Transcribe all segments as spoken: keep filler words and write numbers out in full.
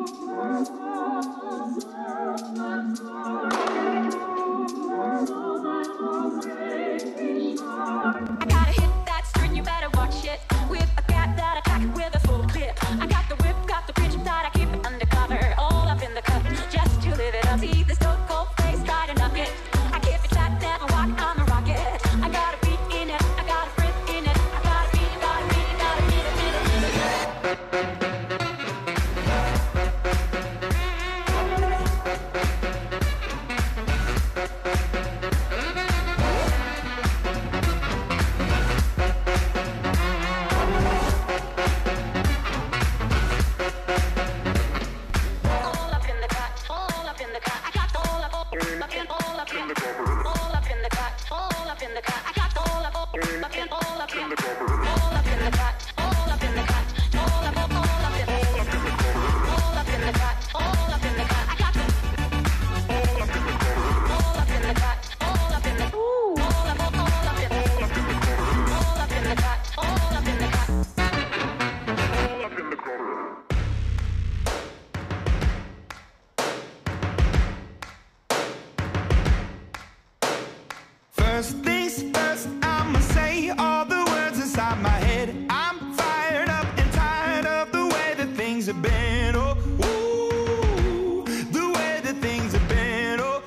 First things first, I'ma say all the words inside my head. I'm fired up and tired of the way that things have been. Oh, ooh, the way that things have been. Oh,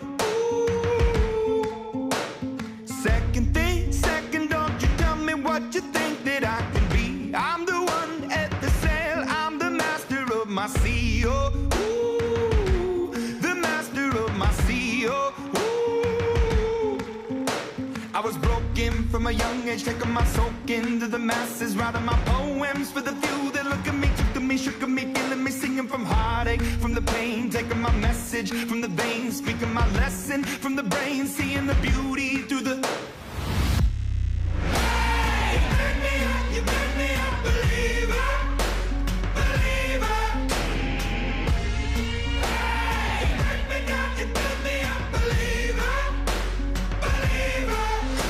ooh. Second thing, second, don't you tell me what you think that I can be. I'm the one at the sail, I'm the master of my sea. Oh, ooh, the master of my sea. Oh, I was broken from a young age, taking my soak into the masses, writing my poems for the few that look at me, took to me, shook at me, feeling me, singing from heartache, from the pain, taking my message from the veins, speaking my lesson from the brain, seeing the beauty through the... Hey, you burn me up, you burn me up, believer, believer. Hey, you burn me down, you burn me up, believer, believer.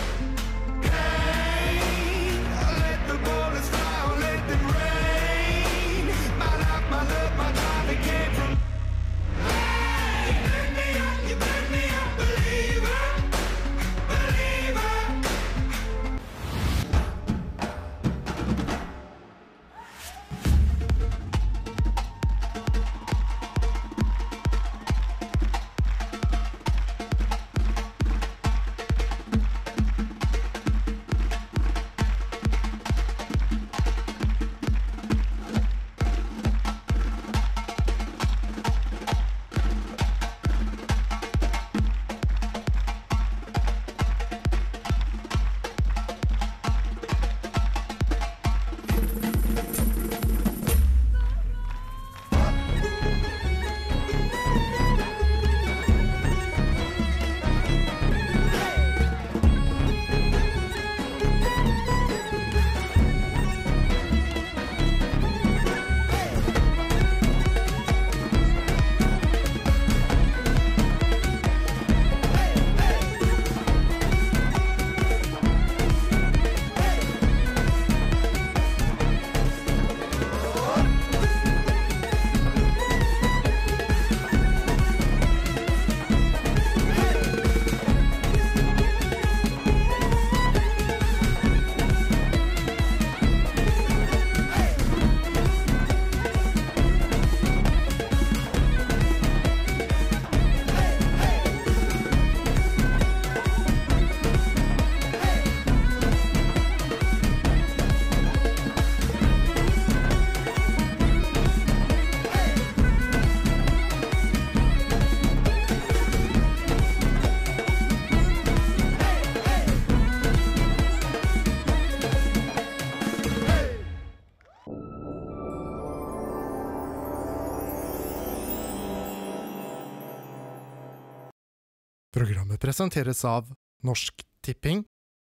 Programmet presenteres av Norsk Tipping,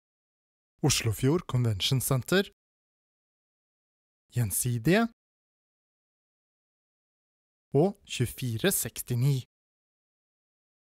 Oslofjord Convention Center, Gjensidige og tjuefire sekstini.